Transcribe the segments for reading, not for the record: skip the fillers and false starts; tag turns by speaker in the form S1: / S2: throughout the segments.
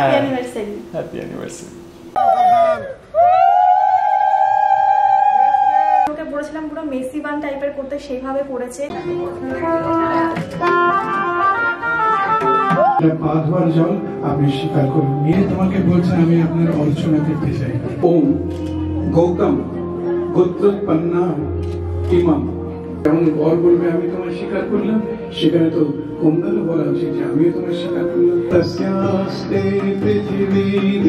S1: Happy anniversary.
S2: Happy anniversary.
S1: Okay বলেছিলাম পুরো Messi বান টাইপের করতে, সেইভাবে করেছে।
S3: পাথর জল আপনি স্বীকার করুন, মেয়ে তোমাকে বলছে আমি আপনার অর্চনা করতে চাই। ওম গৌতম গোত্রোৎপন্না ইমাম, যেমন বর বলবে আমি তোমায় স্বীকার করলাম, সেখানে তো কন্যারও বলা উচিত যে আমিও তোমায় স্বীকার করলাম। তস্যাস্তে পৃথিবী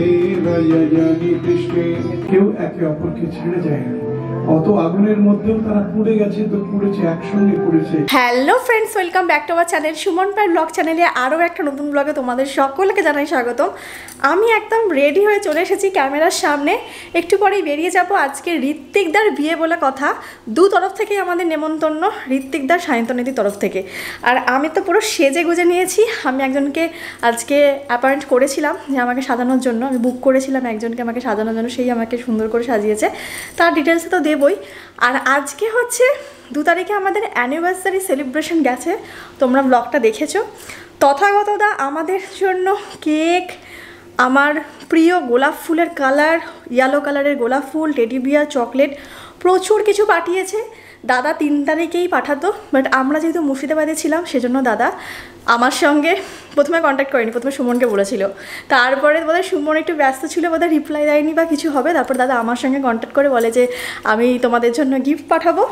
S3: দেবয়ানি পৃষ্ঠে, কেউ একে অপরকে ছেড়ে যায় না, অত আগুনের মধ্যেও তারা পুড়ে গেছে তো পুড়েছে, একসঙ্গে পুড়েছে।
S1: Hello friends, welcome back to our channel Suman পায়ের ব্লগ চ্যানেলে আরও একটা নতুন ব্লগে তোমাদের সকলকে জানাই স্বাগতম। আমি একদম রেডি হয়ে চলে এসেছি ক্যামেরার সামনে। একটু পরেই বেরিয়ে যাব। আজকে ঋত্বিকদার বিয়ে বলে কথা, দু তরফ থেকেই আমাদের নেমন্তন্ন, ঋত্বিকদার সায়ন্তনীতির তরফ থেকে। আর আমি তো পুরো সেজে গুজে নিয়েছি। আমি একজনকে আজকে অ্যাপয়েন্ট করেছিলাম যে আমাকে সাজানোর জন্য, আমি বুক করেছিলাম একজনকে আমাকে সাজানোর জন্য, সেই আমাকে সুন্দর করে সাজিয়েছে, তার ডিটেলসে তো দেবই। আর আজকে হচ্ছে 2 তারিখে আমাদের অ্যানিভার্সারি সেলিব্রেশন গেছে, তোমরা ব্লগটা দেখেছো। তথাগতদা আমাদের জন্য কেক, আমার প্রিয় গোলাপ ফুলের কালার, ইয়েলো কালারের গোলাপ ফুল, টেডি বিয়ার, চকলেট, প্রচুর কিছু পাঠিয়েছে। দাদা 3 তারিখেই পাঠাতো, বাট আমরা যেহেতু মুর্শিদাবাদে ছিলাম সেজন্য দাদা আমার সঙ্গে প্রথমে কন্ট্যাক্ট করেনি, প্রথমে সুমনকে বলেছিল। তারপরে বোধহয় সুমন একটু ব্যস্ত ছিল, বোধহয় রিপ্লাই দেয়নি বা কিছু হবে। তারপর দাদা আমার সঙ্গে কন্ট্যাক্ট করে বলে যে আমি তোমাদের জন্য গিফট পাঠাবো,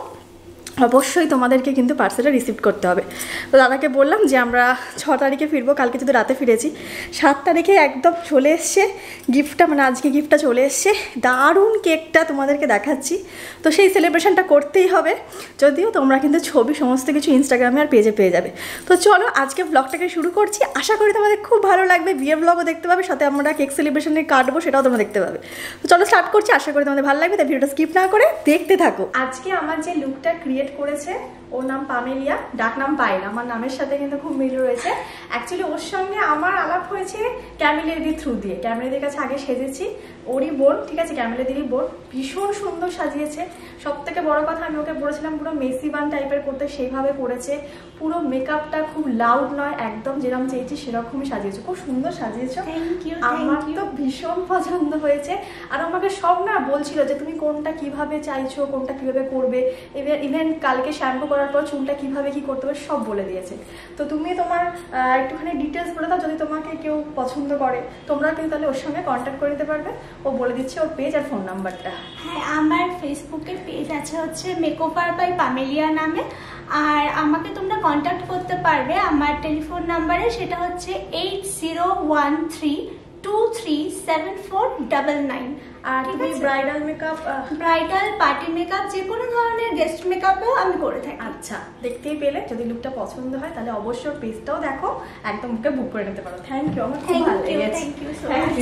S1: অবশ্যই তোমাদেরকে কিন্তু পার্সেলটা রিসিভ করতে হবে। তো দাদাকে বললাম যে আমরা 6 তারিখে ফিরবো, কালকে যদি রাতে ফিরেছি, 7 তারিখে একদম চলে এসছে গিফটটা, মানে আজকে গিফটটা চলে এসছে। দারুণ কেকটা তোমাদেরকে দেখাচ্ছি। তো সেই সেলিব্রেশনটা করতেই হবে, যদিও তোমরা কিন্তু ছবি সমস্ত কিছু ইনস্টাগ্রামে আর পেজে পেয়ে যাবে। তো চলো আজকে ব্লগটাকে শুরু করছি। আশা করি তোমাদের খুব ভালো লাগবে, বিয়ের ব্লগও দেখতে পাবে, সাথে আমরা কেক সেলিব্রেশনে কাটবো সেটাও তোমরা দেখতে পাবে। তো চলো স্টার্ট করছি, আশা করি তোমাদের ভালো লাগবে, তাই ভিডিওটা স্কিপ না করে দেখতে থাকো। আজকে আমার যে লুকটা ক্রিয়েট করেছে, ওর নাম পামেলিয়া, ডাক নাম পায়েল, আমার নামের সাথে কিন্তু খুব মিল রয়েছে। অ্যাকচুয়ালি ওর সঙ্গে আমার আলাপ হয়েছে ক্যামেলিয়াদির থ্রু দিয়ে। ক্যামেলিয়াদির কাছে আগে সেজেছি, ওরই বোন, ঠিক আছে, ক্যামেলিয়াদিরই বোন, ভীষণ সুন্দর সাজিয়েছে। সব থেকে বড় কথা, আমি ওকে বলেছিলাম পুরো মেসি বান টাইপের করতে, সেইভাবে করেছে। পুরো মেকআপটা খুব লাউড নয়, একদম যেরকম চেয়েছি সেরকমই সাজিয়েছে, খুব সুন্দর সাজিয়েছো। আমার তো ভীষণ পছন্দ হয়েছে। আর আমাকে সব না বলছিল যে তুমি কোনটা কিভাবে চাইছো, কোনটা কিভাবে করবে, ইভেন কালকে শ্যাম্পু করার পর চুলটা কিভাবে কি করতে হবে সব বলে দিয়েছে। তো তুমি তোমার একটুখানি ডিটেলস বলে দাও, যদি তোমাকে কেউ পছন্দ করে তোমরা কিন্তু তাহলে ওর সঙ্গে কন্ট্যাক্ট করে নিতে পারবে। ও বলে দিচ্ছে ওর পেজ আর ফোন নাম্বারটা।
S4: হ্যাঁ, আমার ফেসবুকের পেজ আছে হচ্ছে মেকওভার বাই পামেলিয়া নামে, আর আমাকে তোমরা কন্ট্যাক্ট করতে পারবে আমার টেলিফোন নাম্বারে, সেটা হচ্ছে 8013237499।
S1: আর তুমি bridal makeup,
S4: bridal, party makeup, যে কোনো ধরনের গেস্ট মেকআপও আমি করে থাকি।
S1: আচ্ছা, দেখতেই পেলে, যদি লুকটা পছন্দ হয় তাহলে অবশ্যই পেজটাও দেখো, একদম ওকে বুক করে নিতে পারো। থ্যাংক ইউ, আমার খুব ভালো লেগেছে।
S4: Thank you so much.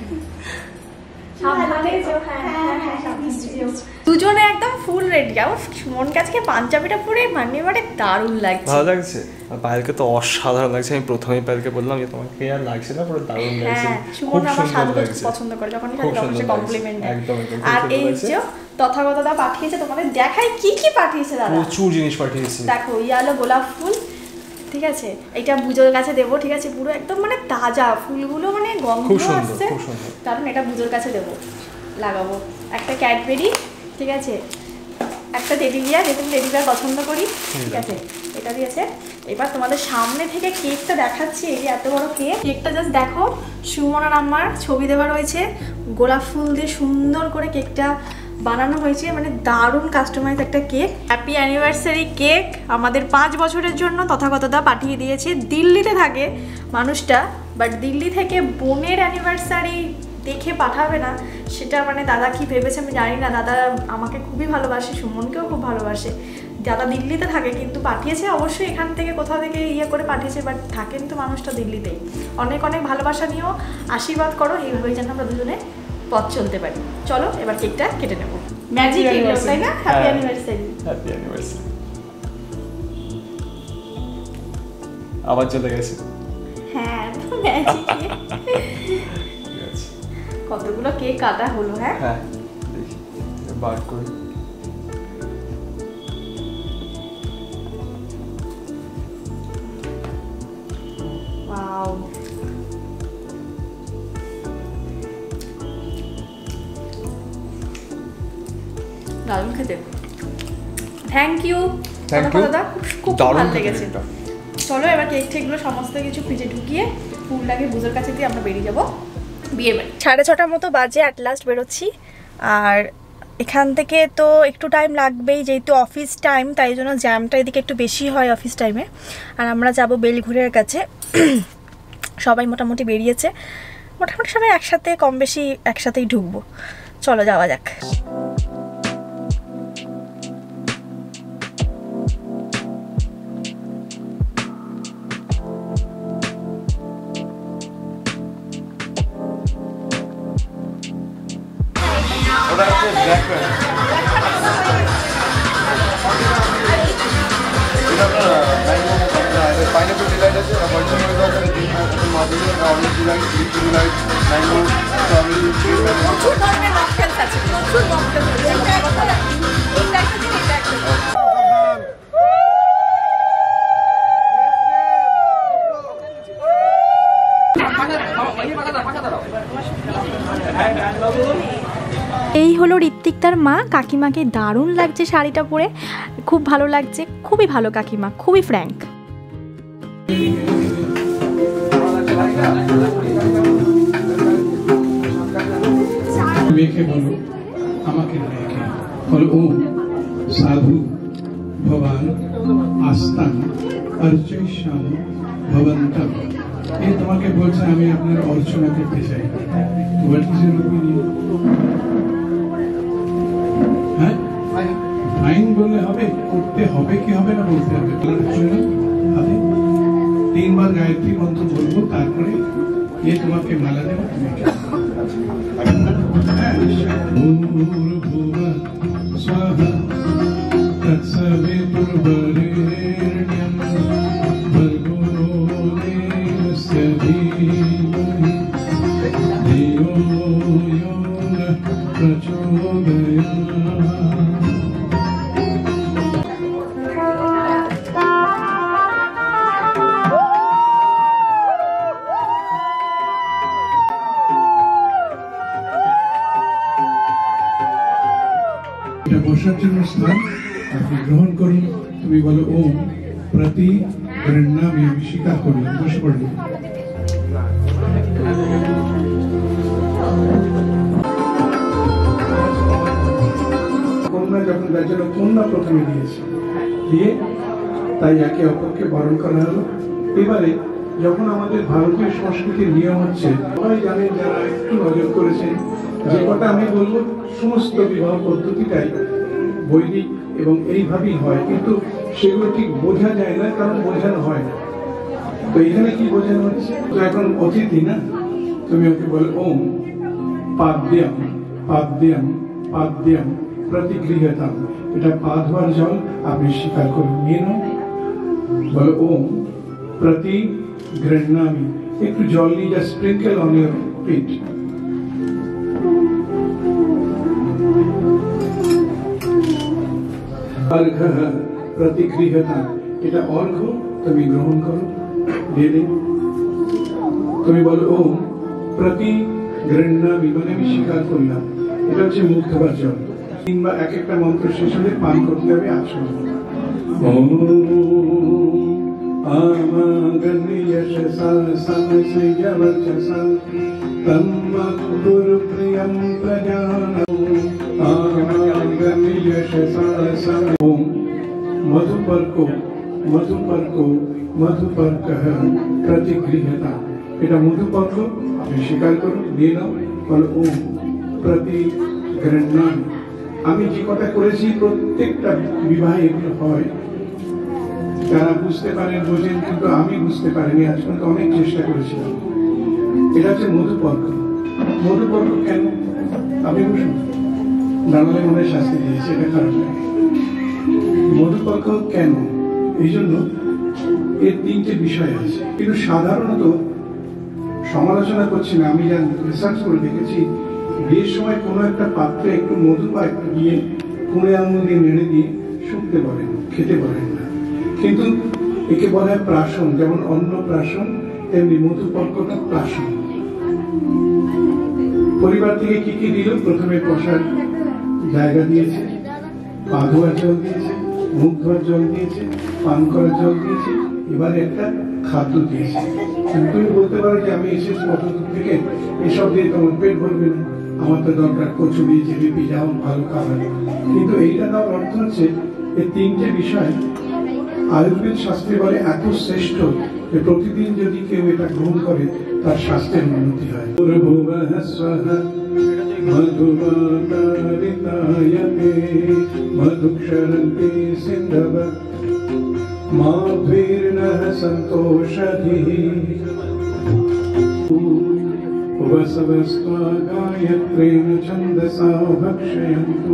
S1: দুজনে একদম ফুল রেডি। আর সুমন কাছকে পাঞ্জাবিটা পরে মানে দারুণ লাগছে।
S2: ভালো লাগছে, আর পায়েলকে তো অসাধারণ লাগছে। আমি প্রথমেই পায়েলকে বললাম যে তোমাকে আর লাগছে না, পুরো দারুণ লাগছে।
S1: সুমন আমার সাজগোজ পছন্দ করে, যখন কমপ্লিমেন্ট দেয়। আর এই যে তথাগতদা পাঠিয়েছে, তোমাদের দেখাই কি কি পাঠিয়েছে দাদা।
S2: প্রচুর জিনিস পাঠিয়েছে।
S1: দেখো, ইয়ালো গোলাপ ফুল, ঠিক আছে, এটা পুজোর কাছে দেবো, ঠিক আছে, পুরো একদম মানে তাজা ফুলগুলো, মানে গন্ধ আসছে, কারণ এটা পুজোর কাছে দেবো, লাগাবো। একটা ক্যাডবেরি, ঠিক আছে, একটা টেডি বিয়ার, যেহেতু টেডি বিয়ার পছন্দ করি, ঠিক আছে, এটা দিয়েছে। এবার তোমাদের সামনে থেকে কেকটা দেখাচ্ছি। এই যে এত বড় কেকটা জাস্ট দেখো, সুমন আর আমার ছবি দেওয়া রয়েছে, গোলাপ ফুল দিয়ে সুন্দর করে কেকটা বানানো হয়েছে, মানে দারুণ কাস্টমাইজ একটা কেক। হ্যাপি অ্যানিভার্সারি কেক আমাদের 5 বছরের জন্য তথাগতদা পাঠিয়ে দিয়েছে। দিল্লিতে থাকে মানুষটা, বাট দিল্লি থেকে বোনের অ্যানিভার্সারি দেখে পাঠাবে না, সেটা মানে দাদা কি ভেবেছে আমি জানি না। দাদা আমাকে খুবই ভালোবাসে, সুমনকেও খুব ভালোবাসে। দাদা দিল্লিতে থাকে কিন্তু পাঠিয়েছে, অবশ্যই এখান থেকে কোথাও থেকে ইয়ে করে পাঠিয়েছে, বাট থাকেন তো মানুষটা দিল্লিতেই। অনেক অনেক ভালোবাসা নিয়েও আশীর্বাদ করো, এইভাবেই যেন আমরা দুজনে পথ চলতে পারি। চলো এবার কেকটা কেটে নেবো। ম্যাজিক কেক, তাই না? Happy anniversary.
S2: Happy anniversary. আবার চলে গেছে।
S1: হ্যাঁ, ম্যাজিক কেক। কতগুলো কেক কাটা হলো। হ্যাঁ
S2: হ্যাঁ, দেখি বার করি।
S1: ওয়াও, দারুণ খেতে। থ্যাংক ইউ দাদা, খুব ভালো লেগেছে। চলো এবার কেক ঠেকগুলো সমস্ত কিছু ফ্রিজে ঢুকিয়ে ফুলটাকে বুঝের কাছে দিয়ে আমরা বেরিয়ে যাবো বিয়ের বাড়ি। 6:30 মতো বাজে, অ্যাট লাস্ট বেরোচ্ছি। আর এখান থেকে তো একটু টাইম লাগবেই, যেহেতু অফিস টাইম, তাই জন্য জ্যামটা এদিকে একটু বেশি হয় অফিস টাইমে। আর আমরা যাব বেলঘুরের কাছে। সবাই মোটামুটি বেরিয়েছে, মোটামুটি সবাই একসাথে কম বেশি একসাথেই ঢুকবো। চলো যাওয়া যাক। এই হলো ঋত্বিক তার মা। কাকিমাকে দারুণ লাগছে শাড়িটা পরে, খুব ভালো লাগছে, খুবই ভালো কাকিমা, খুবই ফ্র্যাঙ্ক।
S3: মেয়েকে বলো, আমাকে মেয়েকে বলো, ও সাধু ভবান আস্তান অর্চৈষ্যাম ভবন্তম। এই তোমাকে বলছে আমি আপনার অর্চনা করতে চাই। What is your opinion? হ্যাঁ, ফাইন বললে হবে? করতে হবে কি হবে না বলতে হবে? হবে। 3 বার গায়ত্রী মন্ত্র বলবো, তারপরে এ তোমাকে মালা দেবো। स्वाहा तत्सवितुर्वरेण्यं भर्गो देवस्य धीमहि धियो यो नः प्रचोदयात्। বসার জন্য স্থান আপনি গ্রহণ করুন। তুমি বলো, ওম প্রতি গৃহ্ণামি, আমি স্বীকার করলাম। বসে পড়লাম। কন্যা যখন তার জন্য কন্যা প্রথমে দিয়েছে, দিয়ে তাই একে অপরকে বরণ করা হলো। এবারে যখন আমাদের ভারতীয় সংস্কৃতির নিয়ম হচ্ছে, সবাই জানেন যারা একটু নজর করেছেন, যে কথা আমি বলবো সমস্ত বিবাহ পদ্ধতিটাই বৈদিক এবং এইভাবেই হয়, কিন্তু সেগুলো ঠিক বোঝা যায় না, কারণ বোঝানো হয় না। তো এখানে কি বোঝানো হচ্ছে? তো এখন অতিথি না, তুমি ওকে বলো, ওম পাদ্যম পাদ্যম পাদ্যম প্রতিগৃহতাম। এটা পা ধোয়ার জল, আপনি স্বীকার করুন, নিয়ে নাও। বলো, ওম প্রতি গৃহ্ণামি। একটু জল নিয়ে যা স্প্রিঙ্কেল অন ইউর ফিট। अर्घ प्रतिगृहता, এটা অর্ঘ, তুমি গ্রহণ করো, দিয়ে দিন। তুমি বলো, ওম প্রতি গৃহ্ণামি, মানে আমি স্বীকার করলাম। এটা হচ্ছে মুখ ধোবার জল। 3 বার এক একটা মন্ত্র শেষ হলে পান করতে হবে। আসুন, ওম আমাগন্যযশসা সমসিযবচসা তন্মধুর প্রিয়ম প্রজানম। ओम मधुपर्को मधुपर्को मधुपर्कः प्रतिगृह्यता। এটা মধুপর্ক, আপনি স্বীকার করুন, দিয়ে নাও। বলো, ওম প্রতি গৃহ্ণামি। আমি যে কথা করেছি প্রত্যেকটা বিবাহে এগুলো হয়। যারা বুঝতে পারেন বোঝেন, কিন্তু আমি বুঝতে পারিনি, আজ পর্যন্ত অনেক চেষ্টা করেছিলাম। এটা হচ্ছে মধুপর্ক। মধুপর্ক কেন? আপনি বুঝুন, দাঁড়ালে মনে শাস্তি দিয়েছে, এটা খারাপ লাগে। মধুপর্ক কেন? এই জন্য এর 3টে বিষয় আছে, কিন্তু সাধারণত সমালোচনা করছি না, আমি যা রিসার্চ করে দেখেছি, বিয়ের সময় কোনো একটা পাত্রে একটু মধু বা একটু দিয়ে কুঁড়ে আঙুল দিয়ে নেড়ে দিয়ে শুকতে বলেন, খেতে বলেন না। কিন্তু একে বলা হয় প্রাশন। যেমন অন্ন প্রাশন, তেমনি মধুপর্কটা প্রাশন। পরিবার থেকে কি কি দিল? প্রথমে বসার জায়গা দিয়েছে, পা ধোয়ার জল দিয়েছে, মুখ ধোয়ার জল দিয়েছে, পান করার জল দিয়েছে, এবারে একটা খাদ্য দিয়েছে। তুমি বলতে পারো যে আমি এসেছি কত দূর থেকে, এসব দিয়ে তোমার পেট ভরবে না, আমার তো দরকার কচুরি, জিলিপি, যেমন ভালো খাবার। কিন্তু এইটা দেওয়ার অর্থ হচ্ছে এই তিনটে বিষয় আয়ুর্বেদ শাস্ত্রে বলে এত শ্রেষ্ঠ যে প্রতিদিন যদি কেউ এটা গ্রহণ করে তার স্বাস্থ্যের উন্নতি হয়। মধুক্ষরন্তি সিন্ধব মাধুর্নঃ সন্তোষধিঃ वसवस्त्वा गायत्रेण छन्दसा भक्षयन्तु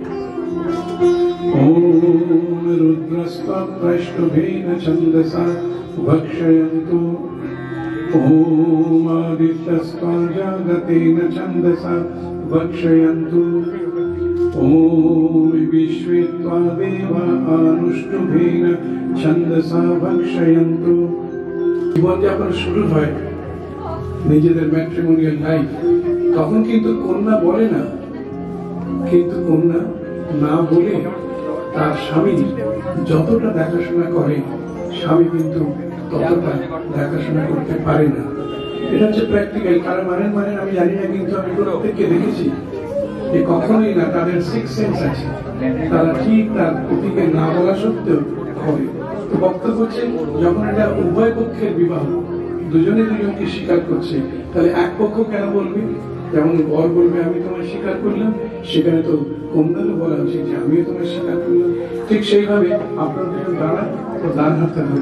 S3: ॐ रुद्रस्त्वा प्रष्टुभेन छन्दसा भक्षयन्तु ॐ आदित्यस्त्वा जागतेन छन्दसा भक्षयन्तु ॐ विश्वे त्वा देवा अनुष्टुभेन छन्दसा भक्षयन्तु। জীবন যাপন শুরু হয় নিজেদের ম্যাট্রিমোনিয়াল লাইফ, তখন কিন্তু কন্যা বলে না, কিন্তু কন্যা না বলে তার স্বামী যতটা দেখাশোনা করে স্বামী কিন্তু ততটা দেখাশোনা করতে পারে না। এটা হচ্ছে প্র্যাকটিক্যাল। কারণ মানে আমি জানি না, কিন্তু আমি প্রত্যেককে দেখেছি যে কখনোই না, তাদের সিক্স সেন্স আছে, তারা ঠিক তার পতিকে না বলা সত্ত্বেও করে। তো বক্তব্য হচ্ছে যখন এটা উভয় পক্ষের বিবাহ, দুজনে দুজনকে স্বীকার করছে, তাহলে এক পক্ষ কেন বলবে? যেমন বর বলবে আমি তোমায় স্বীকার করলাম, সেখানে তো কন্যারও বলা উচিত যে আমিও তোমায় স্বীকার করলাম। ঠিক সেইভাবে আপনার দুজন দাঁড়ান ও ডান হাতে হবে।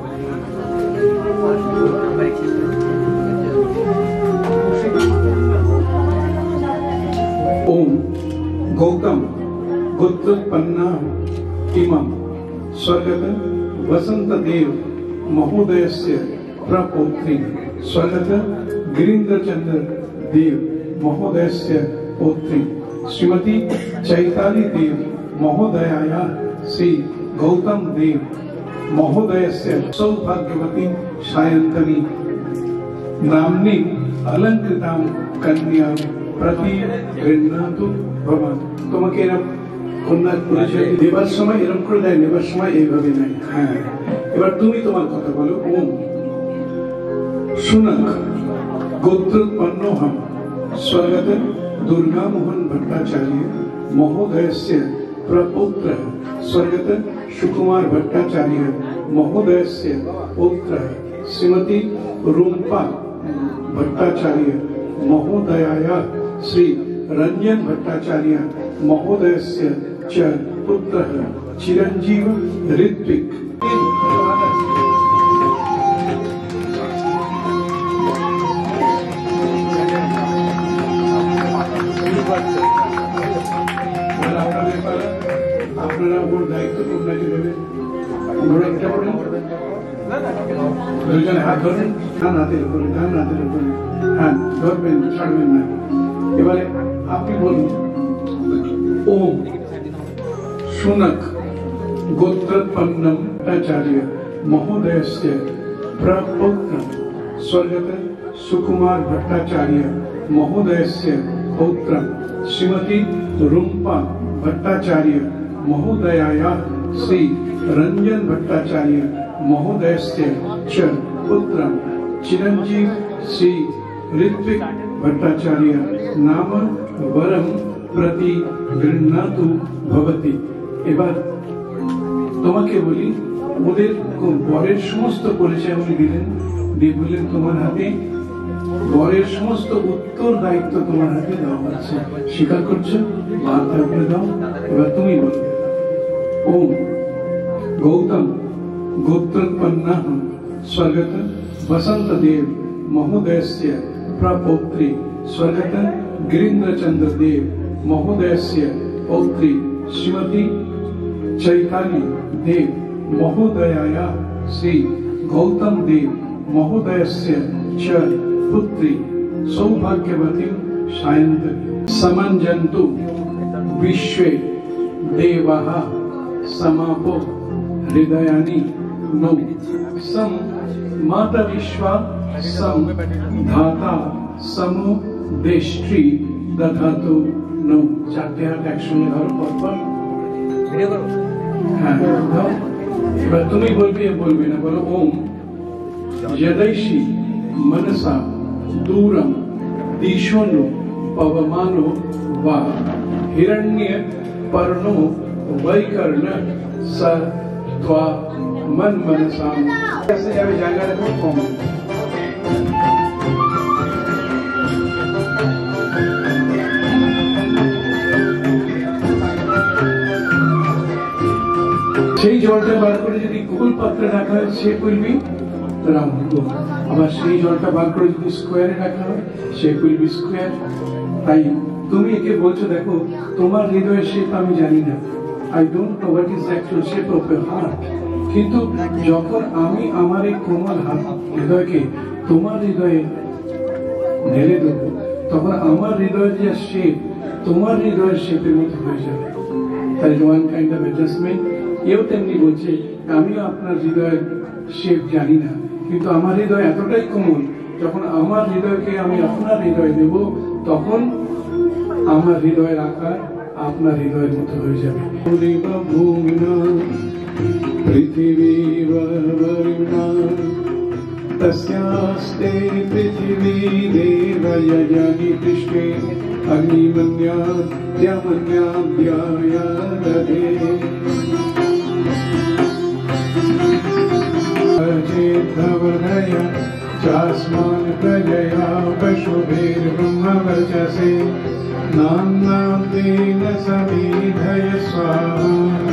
S3: ओम गौतम गोत्रोत्पन्ना इमं स्वर्गत वसंत देव महोदयस्य प्रपौत्री स्वर्गत गिरीन्द्रचंद्र देव महोदयस्य पौत्री श्रीमती चैताली देव महोदयाया श्री गौतम देव महोदयस्य सौभाग्यवती सायंतनी नाम्नी अलंकृतां कन्या प्रति गृह्णातु भवान्। তোমাকে এরকম কন্যার পরিচয় দেবার সময় এরকম করে দেয়, নেবার সময় এইভাবে নেয়। হ্যাঁ, এবার তুমি তোমার কথা বলো। ওম शुनक गोत्रोत्पन्नोऽहं स्वर्गत दुर्गा मोहन भट्टाचार्य महोदयस्य प्रपौत्रः स्वर्गत सुकुमार भट्टाचार्य महोदयस्य पौत्रः श्रीमती रूम्पा भट्टाचार्य महोदयाया श्री रंजन भट्टाचार्य महोदयस्य च पुत्रः चिरंजीव ऋत्विक। আপনারা ওর দায়িত্ব কন্যাকে দেবেন। দুজনে হাত ধরবেন, ডান হাতের উপরে, ডান হাতের উপরে হাত ধরবেন, ছাড়বেন না। এবারে আপনি বলুন ओम शुनक गोत्रोत्पन्नं भट्टाचार्य महोदयस्य प्रपौत्रं स्वर्गत सुकुमार भट्टाचार्य महोदयस्य पौत्रं श्रीमती रूम्पा भट्टाचार्य महोदयाया श्री रंजन भट्टाचार्य महोदयस्य च पुत्रं चिरंजीव श्री ऋत्विक भट्टाचार्य नाम वरम प्रति गृह्णातु भवति। এবার তোমাকে বলি, ওদের বরের সমস্ত পরিচয় উনি দিলেন, দিয়ে বললেন তোমার হাতে বরের সমস্ত উত্তর দায়িত্ব তোমার হাতে দেওয়া হচ্ছে, স্বীকার করছো? বার্তা করে দাও। এবার তুমি বলো ओम गौतम गोत्रोत्पन्नः स्वर्गत वसंत देव महोदयस्य प्रपौत्री स्वर्गत गिरीन्द्रचंद्र देव महोदयस्य पौत्री श्रीमती चैताली देव महोदयाया श्री गौतम देव महोदयस्य च पुत्री सौभाग्यवती सायन्तनी। समञ्जन्तु विश्वे देवाः समापो हृदयानि नो सम माता विश्वा सम धाता समो देष्ट्री दधातु नो। चारटे हाथ एकसंगे धरो, परपर হ্যাঁ দাও। এবার তুমি বলবে না, বলো ওম যदैषि मनसा दूरम दिशोनो पवमानो वा हिरण्य पर्णो वैकर्ण स त्वा मन मनसा। ऐसे जावे जाएगा देखो ओम। সেই জলটা বার করে যদি গোল পাত্রে রাখা হয় শেপ উইল বি রাউন্ড। আবার সেই জলটা বার করে যদি স্কোয়ারে রাখা হয় শেপ উইল বি স্কোয়ার। তাই তুমি একে বলছো দেখো তোমার হৃদয়ের শেপ আমি জানি না, I don't know what is actual shape of your heart, কিন্তু যখন আমি আমার এই কোমল হৃদয়কে তোমার হৃদয়ে ঢেলে দেবো তখন আমার হৃদয়ের যে শেপ তোমার হৃদয়ের শেপের মতো হয়ে যাবে। তাই ওয়ান কাইন্ড অফ অ্যাডজাস্টমেন্ট। এও তেমনি বলছে আমিও আপনার হৃদয়ের শেপ জানি না, কিন্তু আমার হৃদয় এতটাই কোমল, যখন আমার হৃদয়কে আমি আপনার হৃদয় দেব তখন আমার হৃদয়ের আকার আপনার হৃদয়ের মতো হয়ে যাবে। পৃথিবী तस्यास्ते पृथिवी देवयजनि पृष्ठे अग्निमन्याद्यमन्याद्याया दधे चेद्धवनय चास्मान् प्रजया पशुभिर्ब्रह्मवर्चसे नाम्नां तेन समेधय स्वाहा।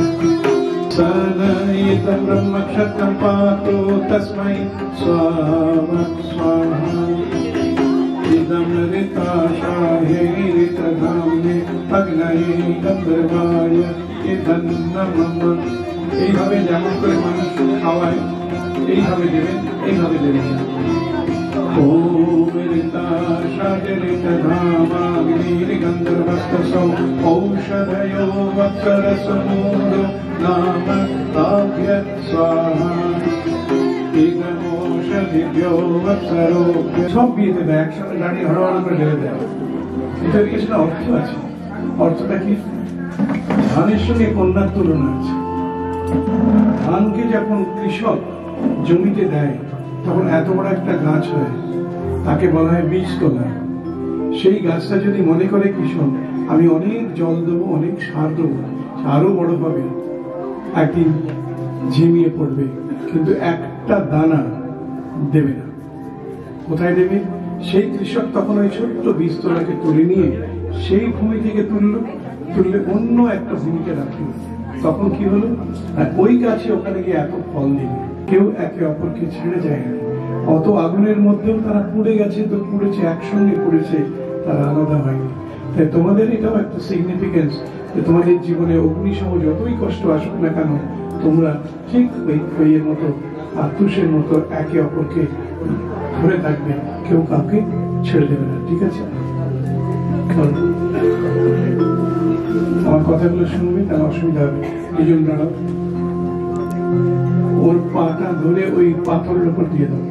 S3: सनयितं ब्रह्मक्षत्रं पातु तस्मै स्वाहा स्वाहा। इदं ऋताशाहे ऋतधाम्ने अग्नये गन्धर्वाय इदं नमः। এইভাবে যেমন করে মানুষ খাওয়ায় এইভাবে দেবেন, এইভাবে দেবেন। ওম ঋতাশাহে ঋতধামাগ্নির্গন্ধর্বস্তসৌ ঔষধयो वक्रसमूढो नाम ताभ्य स्वाहा। ইদমৌষধিভ্যো অপ্সরোভ্য। সব বিয়েতে দেয়, একসাথে দাঁড়িয়ে হড়হড় করে ঢেলে দেয়। এটার কিছু অর্থ আছে। অর্থটা কি? ধানের সঙ্গে কন্যার তুলনা আছে। ধানকে যখন কৃষক জমিতে দেয় তখন এত বড় একটা গাছ হয়, তাকে বলা হয় বীজতলা। সেই গাছটা যদি মনে করে কৃষক আমি অনেক জল দেবো, অনেক সার দেবো, আরো বড় হবে, একদিন ঝিমিয়ে পড়বে, কিন্তু একটা দানা দেবে না। কোথায় দেবে? সেই কৃষক তখন ওই ছোট্ট বীজতলাকে তুলে নিয়ে সেই ভূমি থেকে তুললে অন্য একটা ভূমিকে রাখলো। তখন কি হলো? ওই গাছে ওখানে গিয়ে এত ফল দিল। কেউ একে অপরকে ছেড়ে যায় না। অত আগুনের মধ্যেও তারা পুড়ে গেছে, তো পুড়েছে, একসঙ্গে পুড়েছে, তারা আলাদা হয়নি। তাই তোমাদের এটাও একটা সিগনিফিকেন্স যে তোমাদের জীবনে অগ্নিসহ যতই কষ্ট আসুক না কেন তোমরা ঠিক ওই মতো আত্মুষের মতো একে অপরকে ধরে থাকবে, কেউ কাউকে ছেড়ে দেবে না। ঠিক আছে? আমার কথাগুলো শুনবে, তার অসুবিধা হবে। এই জন্য ওর পাটা ধরে ওই পাথরের উপর দিয়ে দাও।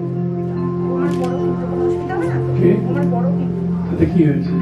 S3: তাতে কি হয়েছে?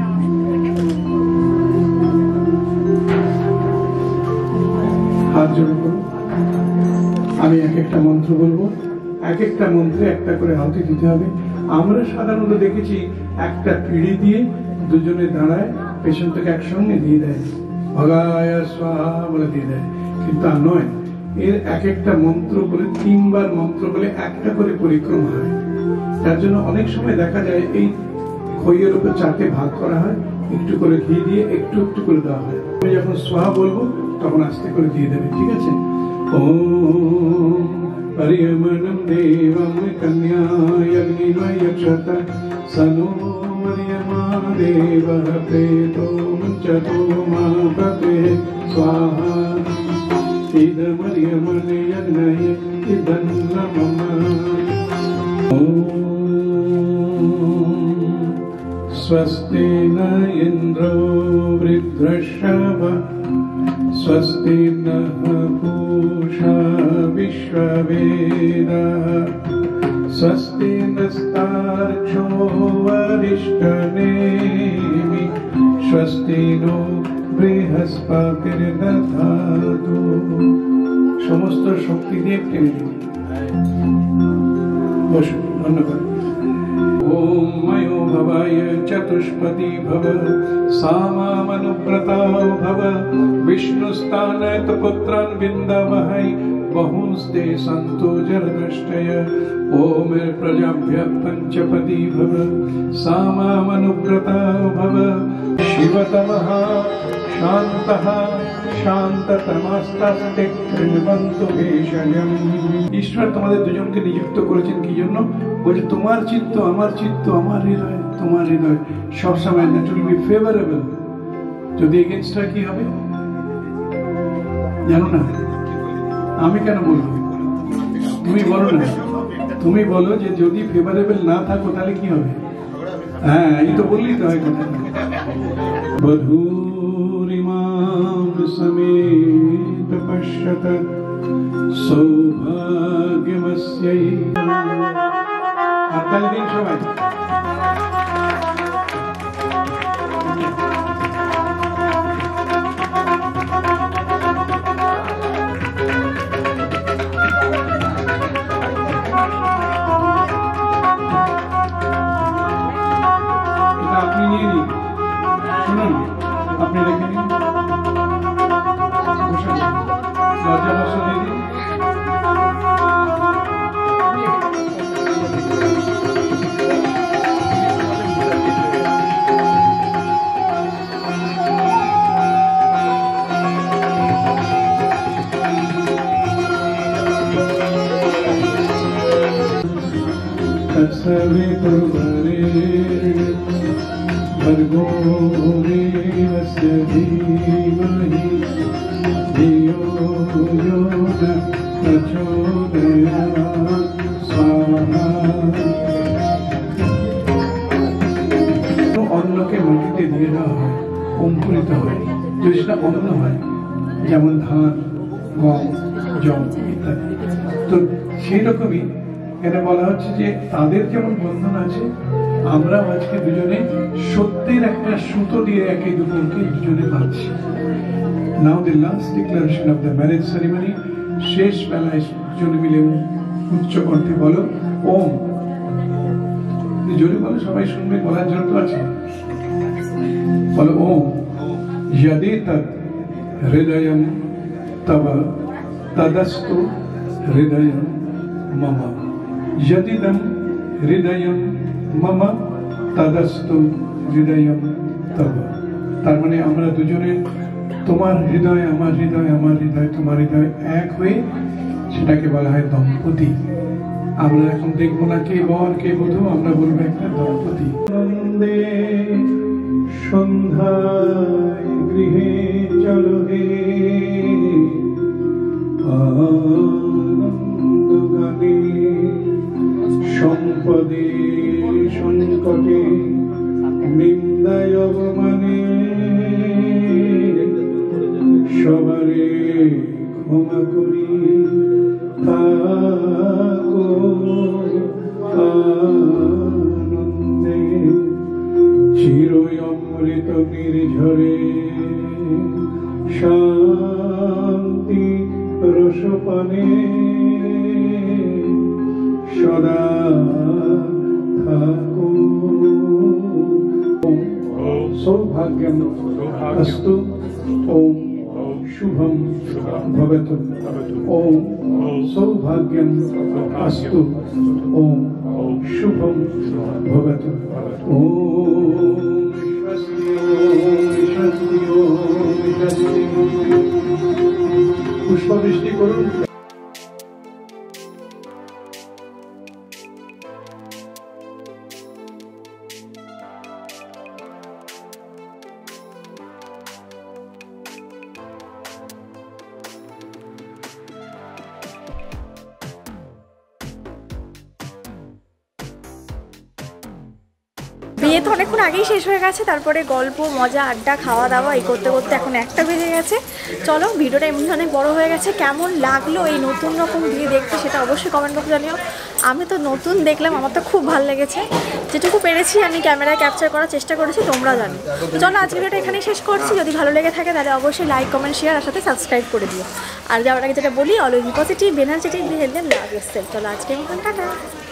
S3: হাত জোড়ে করো। আমি এক একটা মন্ত্র বলবো, এক একটা মন্ত্রে একটা করে আহুতি দিতে হবে। আমরা সাধারণত দেখেছি একটা পিঁড়ি দিয়ে দুজনে দাঁড়ায়, পেছন থেকে একসঙ্গে দিয়ে দেয়, ভগায় স্বাহা বলে দিয়ে দেয়, কিন্তু তা নয়। এর এক একটা মন্ত্র বলে 3 বার মন্ত্র বলে একটা করে পরিক্রমা হয়। তার জন্য অনেক সময় দেখা যায় এই খইয়ের উপর 4টে ভাগ করা হয়, একটু করে ঘি দিয়ে একটু একটু করে দেওয়া হয়। আমি যখন স্বাহা বলবো তখন আস্তে করে দিয়ে দেবে। ঠিক আছে? ওম পরিয়মনম দেবম কন্যায় অগ্নিময়ক্ষত সনো মরিয়মা দেবঃ প্রেতো মুঞ্চতো মা প্রতে স্বাহা। ইদমরিয়মনে অগ্নয়ে ইদং নমঃ। स्वस्ति न इन्द्रो वृद्धश्रवः स्वस्ति नः पूषा विश्ववेदः स्वस्ति नस्तार्क्ष्यो वरिष्ठनेमिः स्वस्ति नो বৃহস্পতির্দধাতু। সমস্ত শক্তি দিয়ে টেনে দিন। বসুন, ধন্যবাদ। ওম ময়ো ভবায় চতুষ্পতি ভব, সামামনুব্রতাও ভব, বিষ্ণুস্তানত পুত্রান বিন্দাবহৈ, বহুস্তে সন্তু জরদষ্টয়। ওম প্রজাভ্য পঞ্চপতি ভব, সামামনুব্রতাও ভব, শিবতমঃ শান্তঃ শান্ততমস্তে কৃণবন্তু ভীষণম। ঈশ্বর তোমাদের দুজনকে নিযুক্ত করেছেন কি জন্য? বলছে তোমার চিত্ত আমার চিত্ত, আমার হৃদয় তোমার হৃদয় সবসময় দ্যাট উইল বি ফেভারেবল। যদি এগেনস্ট হয় কি হবে জানো না? আমি কেন বলবো? তুমি বলো না, তুমি বলো যে যদি ফেভারেবল না থাকো তাহলে কি হবে? হ্যাঁ, এই তো বললেই তো হয় কথা। বধূরিমাম সমেত পশ্যত সৌভাগ্যমস্যৈ। হাততালি দিন সবাই। আপনি নিয়ে নিন, শুনুন, আপনি রেখে নিন, দরজা বসা দিয়ে দিন। भर्गो देवस्य धीमहि धियो यो न प्रचोदयात् स्वाहा। অন্নকে মাটিতে দিয়ে দেওয়া হয়, অঙ্কুরিত হয়, যদি সেটা অন্ন হয়, যেমন ধান, গম, জল ইত্যাদি। তো সেই রকমই এটা বলা হচ্ছে যে তাদের যেমন বন্ধন আছে, আমরা আজকে দুজনে সত্যের একটা সুতো দিয়ে একে দুজনকে দুজনে বাঁধছি। Now the last declaration of the marriage ceremony. শেষ বেলায় দুজনে মিলে উচ্চ কণ্ঠে বলো ওম। জোরে বলো, সবাই শুনবে, বলার জন্য তো আছে। বলো ওম। যদি তৎ হৃদয়ম তব তদস্তু হৃদয়ম মম। যদিদম হৃদয়ম মম তদস্তু হৃদয়ম তব। তার মানে আমরা দুজনে, তোমার হৃদয় আমার হৃদয়, আমার হৃদয় তোমার হৃদয় এক হয়ে, সেটাকে বলা হয় দম্পতি। আমরা এখন দেখবো না কে বর কে বধূ, আমরা বলবো একটা দম্পতি। আনন্দে সন্ধ্যায় গৃহে চলো হে, আনন্দ গানে সম্পদে সংকটে নিন্দায় অবমানে সবারে ক্ষমা করি থাকো আনন্দে। চিরই অমৃত নির্ঝরে শান্তি রসপানে সদা থাকো। সৌভাগ্যম অস্তু। ওম শুভম ভবতু। ওম সৌভাগ্যম অস্তু। ওম শুভম ভবতু। ওম স্বস্তি ওম স্বস্তি। পুষ্পবৃষ্টি করুন।
S1: বিয়ে তো অনেকক্ষণ আগেই শেষ হয়ে গেছে, তারপরে গল্প মজা আড্ডা খাওয়া দাওয়া এই করতে করতে এখন 1টা বেজে গেছে। চলো ভিডিওটা এমনি অনেক বড় হয়ে গেছে, কেমন লাগলো এই নতুন রকম বিয়ে দেখতে সেটা অবশ্যই কমেন্ট বক্সে জানিও। আমি তো নতুন দেখলাম, আমার তো খুব ভালো লেগেছে, যেটুকু পেরেছি আমি ক্যামেরায় ক্যাপচার করার চেষ্টা করেছি, তোমরা জানো। তো চলো আজকে ভিডিওটা এখানেই শেষ করছি, যদি ভালো লেগে থাকে তাহলে অবশ্যই লাইক কমেন্ট শেয়ার আর সাথে সাবস্ক্রাইব করে দিও। আর যাওয়ার আগে যেটা বলি, always positive energetic, healthy love yourself. চলো আজকে টাটা।